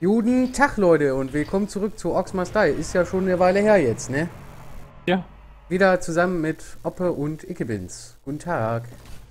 Guten Tag, Leute, und willkommen zurück zu Orcs Must Die. Ist ja schon eine Weile her jetzt, ne? Ja. Wieder zusammen mit Oppe und Ickebins. Guten Tag.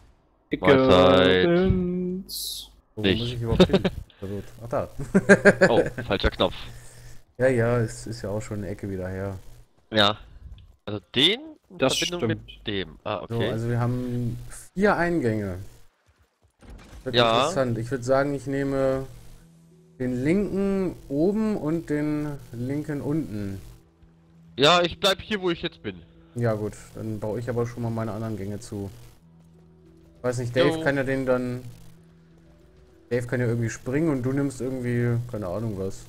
Ickebins. Wo Nicht. muss ich überhaupt hin? Verwirrt. Ach, da. Oh, falscher Knopf. Ja, es ist ja auch schon eine Ecke wieder her. Ja. Also den in Das Verbindung stimmt. mit dem. Ah, So, okay. also wir haben 4 Eingänge. Wird Ja. interessant. Ich würde sagen, ich nehme den linken oben und den linken unten. Ja, ich bleib hier, wo ich jetzt bin. Ja gut, dann baue ich aber schon mal meine anderen Gänge zu. Ich weiß nicht, Dave Jo. kann ja den dann... Dave kann ja irgendwie springen und du nimmst irgendwie... keine Ahnung was.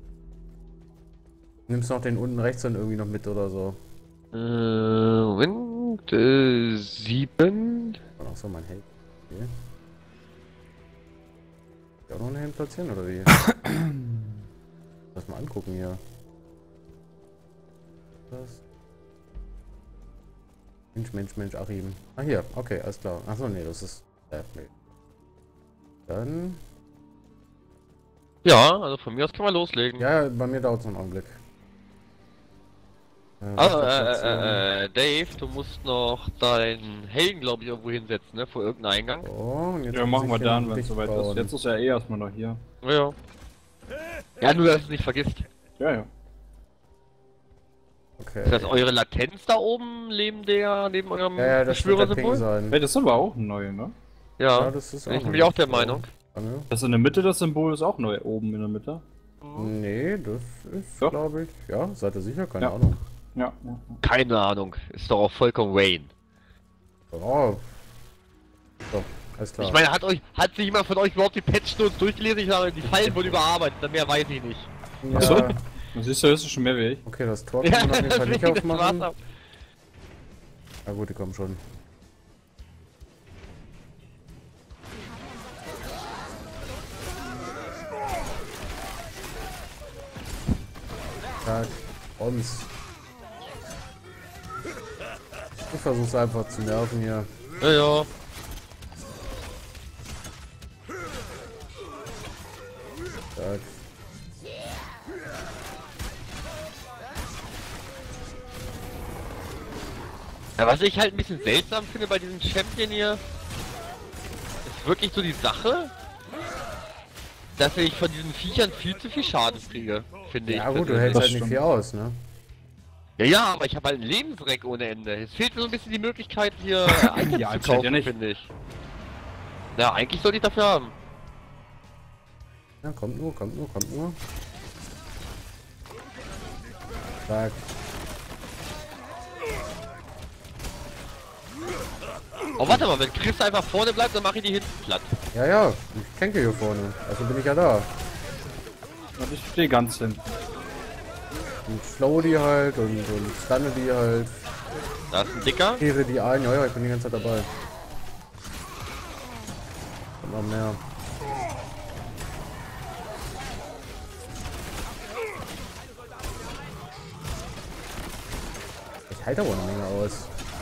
Nimmst noch den unten rechts dann irgendwie noch mit oder so. Moment, 7. Achso, mein Held. Okay. Ist auch noch eine Held platzieren oder wie? Lass mal angucken hier. Was? Mensch, Achim. Ah, hier, okay, alles klar. Achso, nee, das ist... nee. Dann... Ja, also von mir aus kann man loslegen. Ja, bei mir dauert es noch einen Augenblick. Also, Dave, du musst noch deinen Helden, glaube ich, irgendwo hinsetzen, ne? Vor irgendeinem Eingang. So, und jetzt Ja, muss machen ich wir hier dann, noch wenn es dicht soweit ist. bauen. Jetzt ist er eh erstmal noch hier. Ja. Ja, nur, dass du es nicht vergisst. Ja, ja. Okay. Ist das eure Latenz da oben neben eurem Ja, das wird der Ping Beschwörersymbol? sein. Hey, das ist aber auch ein neuer, ne? Ja, Ja, das ist bin ich noch nämlich auch der so. Meinung. Lange. Das in der Mitte, das Symbol ist auch neu, oben in der Mitte. Nee, das ist, Doch. glaube ich... Ja, seid ihr sicher? Keine Ja. Ahnung. Ja, ja. Keine Ahnung, ist doch auch vollkommen Wayne. Oh. So, alles klar. Ich meine, hat sich jemand von euch überhaupt die Patch-Notes durchgelesen? Ich sage, die Fallen wurden überarbeitet, mehr weiß ich nicht. ja. Achso. Das siehst du, das ist schon mehr wie ich. Okay, das Tor können wir auf jeden Fall nicht deswegen, das aufmachen. war's auch. Na gut, die kommen schon. Tag. Uns. Ich versuch's einfach zu nerven hier. Ja, ja. Tag. Ja, was ich halt ein bisschen seltsam finde bei diesem Champion hier, ist wirklich so die Sache, dass ich von diesen Viechern viel zu viel Schaden kriege, finde ich. Ja gut, du persönlich. hältst Das halt nicht stimmt. viel aus, ne? Ja, aber ich habe halt einen Lebensreck ohne Ende. Es fehlt mir so ein bisschen die Möglichkeit hier Items Ja, zu anscheinend kaufen, ja nicht. finde ich. Ja, eigentlich sollte ich dafür haben. Ja, kommt nur. Tag. Oh, warte mal, wenn Chris einfach vorne bleibt, dann mache ich die hinten platt. Ja, ich kämpfe hier vorne. Also bin ich ja da. Und ich stehe ganz hinten. Und slow die halt und stunne die halt. Da ist ein Dicker. Kehre die ein. Ja, ich bin die ganze Zeit dabei. Kommt noch mehr. Ich halte aber eine Menge aus.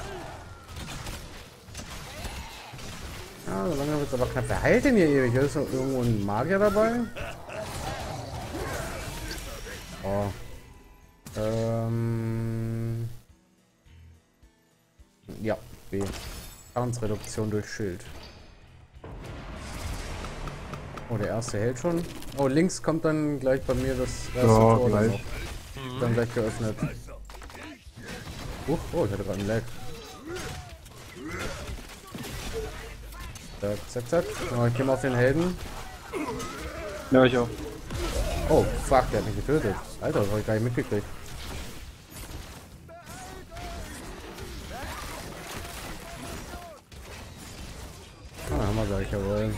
Ja, so lange wird es aber knapp. Wer heilt denn hier ewig? Ist noch irgendwo ein Magier dabei? Oh. Ja, B. Schadensreduktion durch Schild. Oh, der erste hält schon. Oh, links kommt dann gleich bei mir das erste Ja, Tor dann gleich. noch. Dann gleich geöffnet. Oh, ich hatte gerade einen Lag. Zack. Oh, ich gehe mal auf den Helden. Ja, ich auch. Oh, fuck, der hat mich getötet. Alter, das habe ich gar nicht mitgekriegt. Ah, Hammer, sag ich jawohl.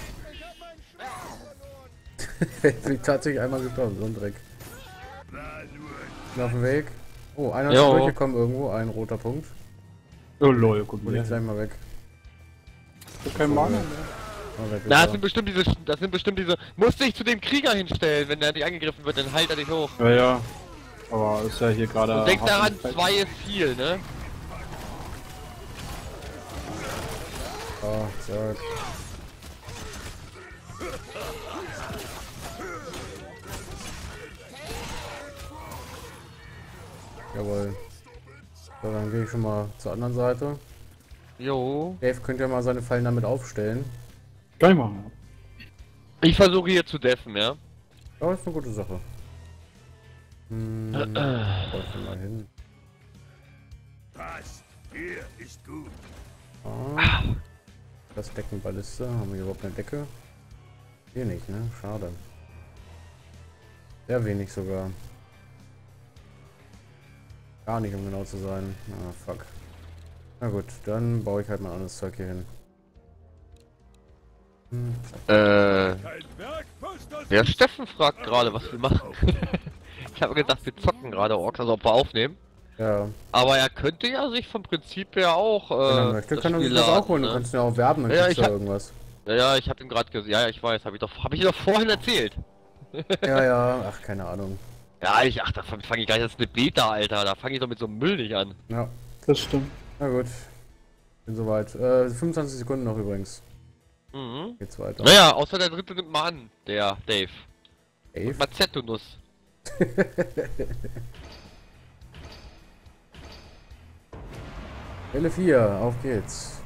Ich bin tatsächlich einmal gestorben, so ein Dreck. Bin auf dem Weg. Oh, einer ist Jo. durchgekommen irgendwo, ein roter Punkt. Oh lol, guck Hol ich mal. gleich mal weg. Ich hab keinen Magen mehr. Oh, weg ist Na, er. das sind bestimmt diese. Musst dich zu dem Krieger hinstellen, wenn der nicht angegriffen wird, dann heilt er dich hoch. Ja, ja. Aber ist ja hier gerade. Und denk hart daran, im Feld. 2 ist viel, ne? Oh, zack. Jawohl. So, dann gehe ich schon mal zur anderen Seite. Jo. Dave könnte ja mal seine Fallen damit aufstellen. Kann ich machen. Ich versuche hier zu deffen, ja. Ja, ist eine gute Sache. Wollte mal hin. Passt. Hier ist gut. Ah. Das Deckenballiste. Haben wir überhaupt eine Decke? Hier nicht, ne? Schade. Sehr wenig sogar. Gar nicht, um genau zu sein. Ah, fuck. Na gut, dann baue ich halt mal anderes Zeug hier hin. Kein Werk passt das. Der Steffen fragt gerade, was wir machen. Ich habe gedacht, wir zocken gerade Orks, also ob wir aufnehmen. Ja, Aber er könnte ja sich vom Prinzip her auch. wenn er möchte, das kann er sich Spiel das auch laden, holen. ne? Du kannst ihn ja auch werben, dann Ja, kriegst ich du hab- irgendwas. Ja, ich habe ihm gerade gesagt. Ja, ich weiß, habe ich dir doch vorhin erzählt. Ja, ja, ach, keine Ahnung. Ja, da fange ich gleich, das ist eine Beta, Alter. Da fange ich doch mit so einem Müll nicht an. Ja, Das stimmt. na gut. Bin soweit. 25 Sekunden noch übrigens. Mhm. Geht's weiter. Naja, außer der dritte nimmt mal an, der Dave. Dave? Mazetto-Nuss. Welle 4, auf geht's.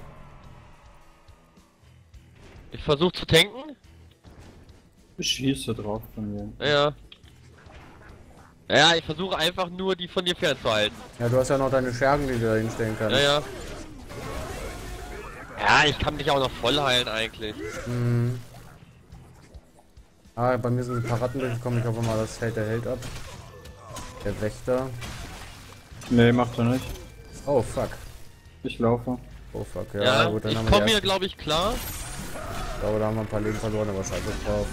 Ich versuche zu tanken. Ich schieße drauf von mir. Ja. Ja, ich versuche einfach nur, die von dir fernzuhalten. Ja, du hast ja noch deine Schergen, die du da hinstellen kannst. Ja. Ja, ich kann dich auch noch voll heilen eigentlich. Mhm. Ah, bei mir sind ein paar Ratten durchgekommen. Ich hoffe mal, das hält der Held ab. Der Wächter. Nee, macht er nicht. Oh, fuck. Ich laufe. Oh, fuck. Ja, Ja, gut, dann ich haben wir komme die hier ersten- glaube ich klar. Ich glaube, da haben wir ein paar Leben verloren, aber scheiße drauf.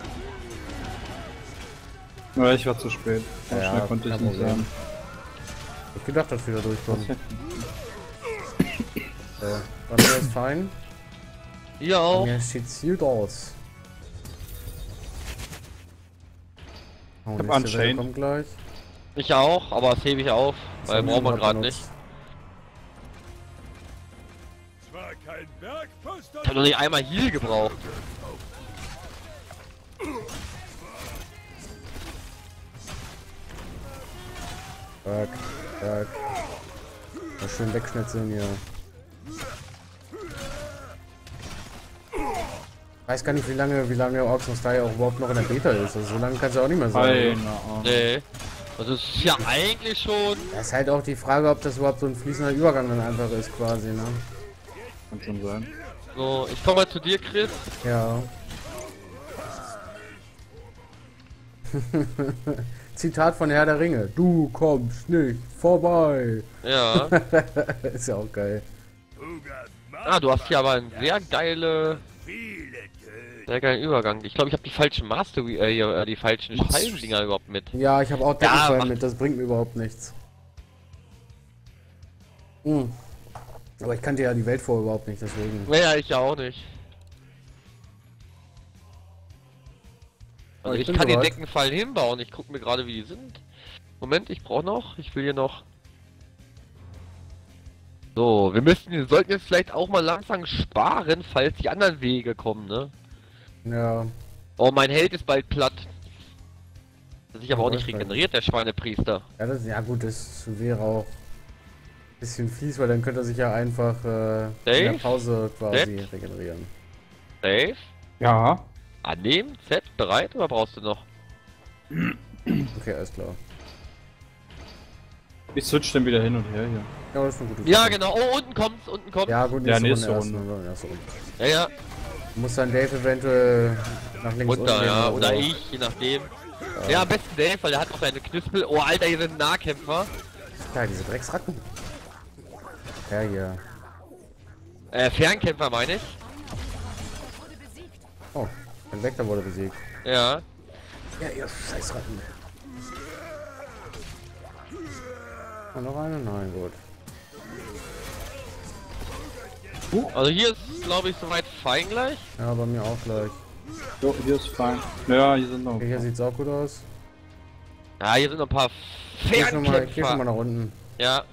Aber ich war zu spät. So Ja, schnell konnte ich kein nicht Problem. sein. Ich hab gedacht, dass wir da durchkommen. Was So, bei mir ist fein. Hier Bei auch. mir sieht's gut aus. Oh, hab nächste Welle Unchained. kommt gleich. Ich auch, aber das hebe ich auf, weil brauchen wir gerade nicht. Zwar kein Werk passt Ich das. habe noch nicht einmal Heal gebraucht. Fuck, fuck. Mal schön wegschnetzeln hier. Ich weiß gar nicht, wie lange Orcs of Style auch überhaupt noch in der Beta ist. Also so lange kann es ja auch nicht mehr sein. Keine Ahnung. Nee. Also es ist ja eigentlich schon. Das ist halt auch die Frage, ob das überhaupt so ein fließender Übergang dann einfach ist, quasi, ne? Kann schon sein. So, ich komme mal zu dir, Chris. Ja. Zitat von Herr der Ringe. Du kommst nicht vorbei. Ja. Ist ja auch geil. Huger macht Ah, du hast hier aber einen sehr viele Töne. sehr geilen Übergang. Ich glaube, ich habe die falschen Mastery, die falschen Scheibendinger überhaupt mit. Ja, ich habe auch Ja, Deckenfallen mach- mit, das bringt mir überhaupt nichts. Hm. Aber ich kannte ja die Welt vorher überhaupt nicht, deswegen. Naja, ich ja auch nicht. Oh, Also ich ich bin kann den soweit. Deckenfallen hinbauen. Ich gucke mir gerade, wie die sind. Moment, ich brauche noch. Ich will hier noch. So, wir sollten jetzt vielleicht auch mal langsam sparen, falls die anderen Wege kommen, ne? Ja. Oh, mein Held ist bald platt. Das sich aber Ja, auch nicht weiß regeneriert, der Schweinepriester. Ja, ja gut, das wäre auch ein bisschen fies, weil dann könnte er sich ja einfach in der Dave? Pause quasi Dave? regenerieren. Dave? Ja. Annehmen? Z? Bereit? Oder brauchst du noch? Okay, alles klar. Ich switch dann wieder hin und her hier. Ja, das ist eine gute Ja, Sache. genau. Oh, unten kommt's, unten kommt's. Ja, gut, Ja, nächste nächste Runde. Runde. Erste Runde. Ja, ja. Du musst dann Dave eventuell nach links Runter, unten ja. gehen Oder so. ich, je nachdem. Ja, am besten Dave, weil der hat auch seine Knispel. Oh, Alter, hier sind Nahkämpfer. Ja, diese Drecksratten. Ja, hier. Fernkämpfer meine ich. Oh, ein Vektor wurde besiegt. Ja. Ja, ihr Scheißratten. Ah, noch eine? Nein, gut. Also hier ist, glaube ich, soweit fein gleich. Ja, bei mir auch gleich. So, hier ist fein. Ja, hier sind noch. Okay, hier sieht's auch gut aus. Ja, hier sind noch ein paar Ich geh schon mal Fernkämpfer. nach unten. Ja.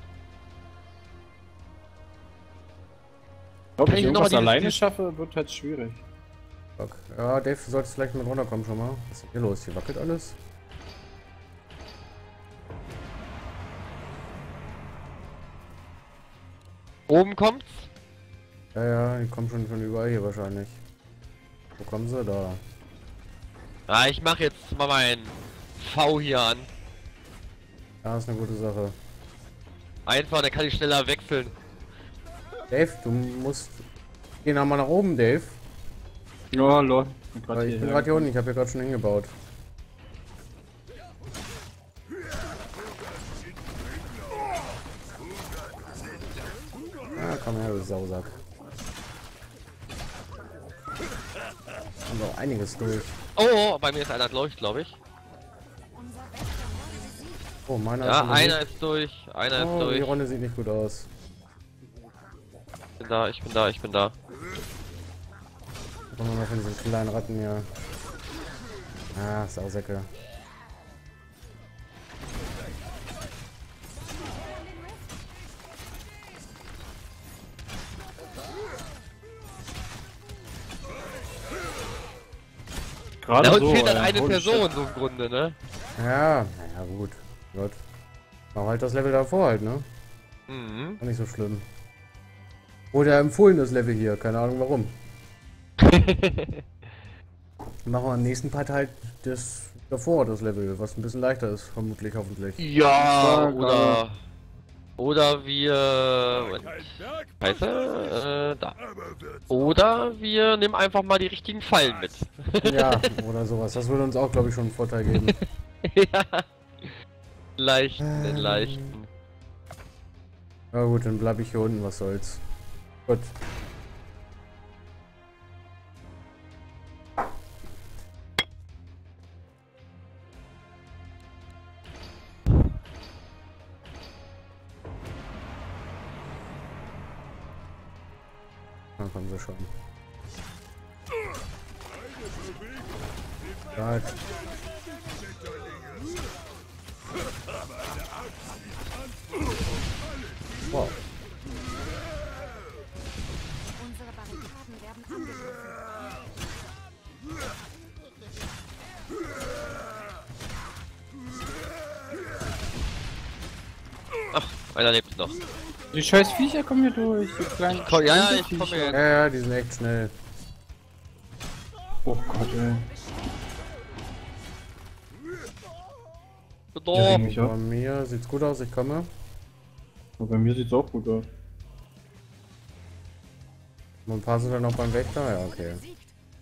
Ob Kann ich ich noch mal irgendwas dieses- alleine dieses- schaffe, wird halt schwierig. Fuck. Ja, Dave, du solltest vielleicht mit runterkommen schon mal. Was ist hier los? Hier wackelt alles. Oben kommt's. Ja, ja, die kommen schon von überall hier wahrscheinlich. Wo kommen sie da? Ah, ich mache jetzt mal mein V hier an. Ja, ist eine gute Sache. Einfach, dann kann ich schneller wechseln. Dave, du musst... Geh nochmal nach oben, Dave. Ja, lol. Weil ich bin gerade hier unten, ich habe hier gerade schon hingebaut. Ah, komm her, du Sausack. Haben wir auch einiges durch. Oh, bei mir ist einer durch, glaube ich. Oh, meiner Ja, schon einer ist durch, einer ist Oh, die durch. Runde sieht nicht gut aus. Ich bin da, ich bin da, ich bin da. Kommen wir mal von diesen kleinen Ratten hier. Ah, Sausäcke. Gerade Da uns so, fehlt dann ey. eine Holy Person shit. so im Grunde, ne? Ja, naja, gut. Gott. Mach halt das Level davor halt, ne? Mhm. Auch nicht so schlimm. Wurde ja empfohlen, das Level hier. Keine Ahnung warum. Machen wir im nächsten Part halt das davor, das Level, was ein bisschen leichter ist, vermutlich, hoffentlich. Ja, Ja, oder wir... Kein Bergpost, Scheiße, da. aber wird's Oder wir nehmen einfach mal die richtigen Fallen mit. Ja, oder sowas. Das würde uns auch, glaube ich, schon einen Vorteil geben. Ja. Den leichten. Na gut, dann bleibe ich hier unten, was soll's. Gut. Dann kommen sie schon. Right. Wow. Unsere Barrikaden werden angegriffen. Ach, einer lebt noch. Die scheiß Viecher kommen hier durch. Die kleinen Ja, ich komme Viecher. jetzt. Ja, ja, die sind echt schnell. Oh Gott, ey. Oh, mich ab. Bei mir sieht's gut aus, ich komme. Aber bei mir sieht's auch gut aus. Und ein paar sind dann noch beim Wächter, ja, okay. Besiegt.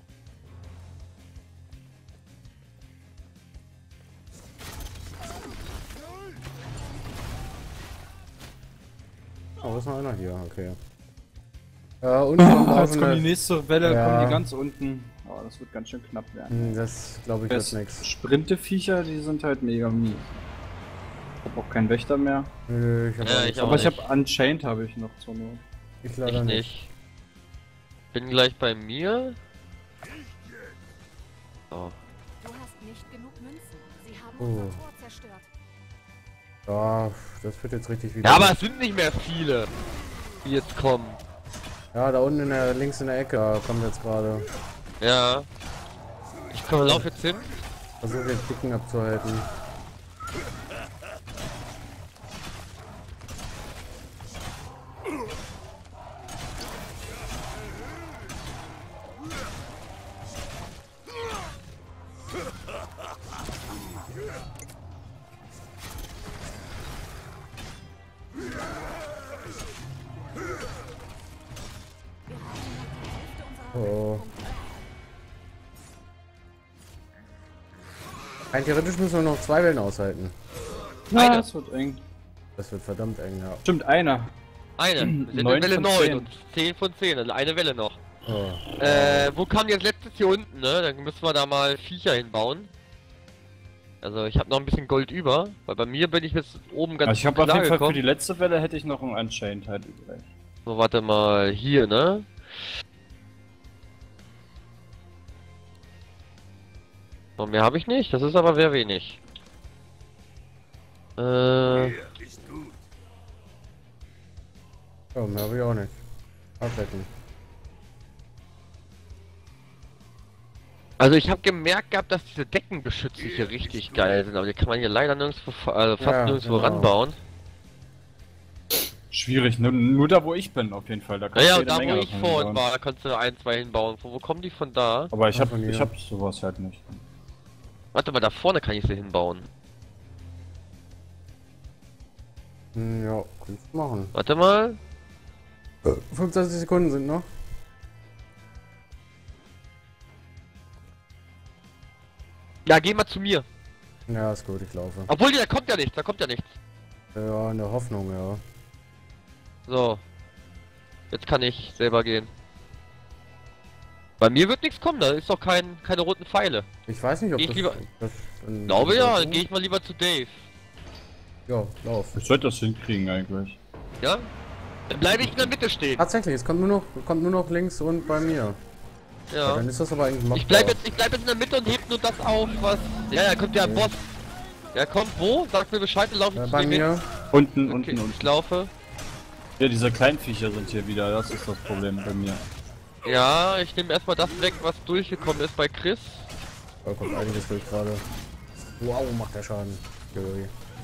Oh, ist noch einer hier, okay. Und kommt auch Jetzt schon kommt die eine... nächste Welle, Ja. kommen die ganz unten. Oh, das wird ganz schön knapp werden. Das glaube ich wird Das nix. Sprinte-Viecher, die sind halt mega mies. Ich hab auch keinen Wächter mehr. Nö, ich hab Ja, auch ich nichts. auch Aber ich nicht. habe Unchained habe ich noch zur Not. Ich ich leider nicht. nicht. Bin gleich bei mir. Oh. Du hast nicht genug Münzen. Sie haben Oh. unser Tor zerstört. Ja, das wird jetzt richtig wieder. Ja, aber es sind nicht mehr viele, die jetzt kommen. Ja, da unten in der, links in der Ecke kommt jetzt gerade. Ja. Ich komme, lauf jetzt hin. Versuche den Dicken abzuhalten. Oh. Rein theoretisch müssen wir noch 2 Wellen aushalten. Ja, Eine. das wird eng. Das wird verdammt eng, ja. Stimmt, einer. Eine. Wir sind in 9 Welle von 9 10. und 10 von 10, also eine Welle noch. Oh. Wo kam jetzt letztes hier unten, ne? Dann müssen wir da mal Viecher hinbauen. Also ich habe noch ein bisschen Gold über, weil bei mir bin ich bis oben ganz Also ich habe auf klar jeden Fall für gekommen. die letzte Welle hätte ich noch einen Unchained halt übrig. So, warte mal, hier, ne? So, mehr habe ich nicht, das ist aber sehr wenig. Hier ist gut. Oh, mehr habe ich auch nicht. Ablecken. Also ich habe gemerkt gehabt, dass diese Deckenbeschütze hier richtig geil sind, aber die kann man hier leider nirgendwo, fast Ja, nirgendwo genau. ranbauen. Schwierig, nur da wo ich bin auf jeden Fall. Da kannst Naja, du und jede da Menge wo ich davon vorhin hinbauen. war, da kannst du ein, zwei hinbauen. Wo kommen die von da? Aber ich von hier. hab sowas halt nicht. Warte mal, da vorne kann ich sie hinbauen. Ja, kannst du machen. Warte mal. 25 Sekunden sind noch. Ja, geh mal zu mir. Ja, ist gut, ich laufe. Obwohl, da kommt ja nichts, da kommt ja nichts. Ja, in der Hoffnung, ja. So. Jetzt kann ich selber gehen. Bei mir wird nichts kommen, da ist doch keine roten Pfeile. Ich weiß nicht, ob Geh ich das... lieber- das Ich glaube ja, dann gehe ich mal lieber zu Dave. Ja, lauf. Ich sollte das hinkriegen eigentlich. Ja? Dann bleibe ich in der Mitte stehen. Tatsächlich, es kommt nur noch links und bei mir. Ja, Ja. dann ist das aber eigentlich machbar. Ich bleib jetzt in der Mitte und heb nur das auf, was... Ja, da kommt der Okay. Boss. Der kommt wo? Sag mir Bescheid, dann laufe ich zu Bei dem hin. mir. Unten, Okay, unten. ich laufe. Ja, diese Kleinviecher sind hier wieder, das ist das Problem bei mir. Ja, ich nehme erstmal das weg, was durchgekommen ist bei Chris. Da kommt einiges durch gerade. Wow, macht der Schaden. Juri.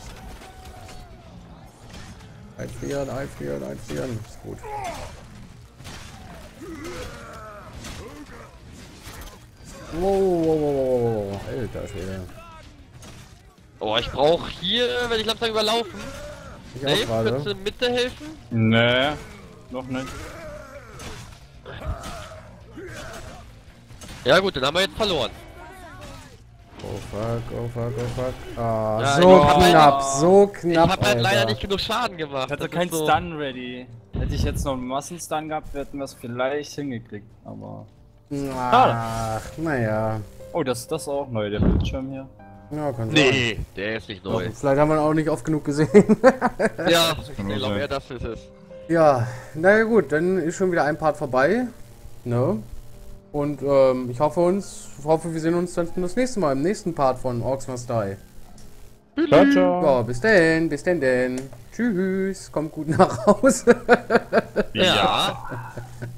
Einfrieren, einfrieren, einfrieren. Ist gut. Wow. Alter Schwede. Oh, ich brauche hier, wenn ich langsam überlaufen. Ich auch Dave, kannst du gerade. in Mitte helfen? Nee, noch nicht. Ja gut, dann haben wir jetzt verloren. Oh fuck, oh fuck, oh fuck. Ah, Ja, so ich hab knapp, halt- so knapp. Ich habe halt Alter. leider nicht genug Schaden gemacht. Ich hatte Das keinen ist so- Stun ready. Hätte ich jetzt noch einen Massenstun gehabt, hätten wir es vielleicht hingekriegt, aber... Ach, naja. Oh, das ist auch neu, der Bildschirm hier. Ja, kann sein. Nee, der ist nicht Doch, neu. vielleicht haben wir ihn auch nicht oft genug gesehen. Ja, ich Kann glaube sein. eher, das ist es. Ja, naja gut, dann ist schon wieder ein Part vorbei. Ne? Und ich hoffe, wir sehen uns dann das nächste Mal im nächsten Part von Orcs Must Die. Ciao, ciao. Ja, bis denn. Tschüss, kommt gut nach Hause. Ja.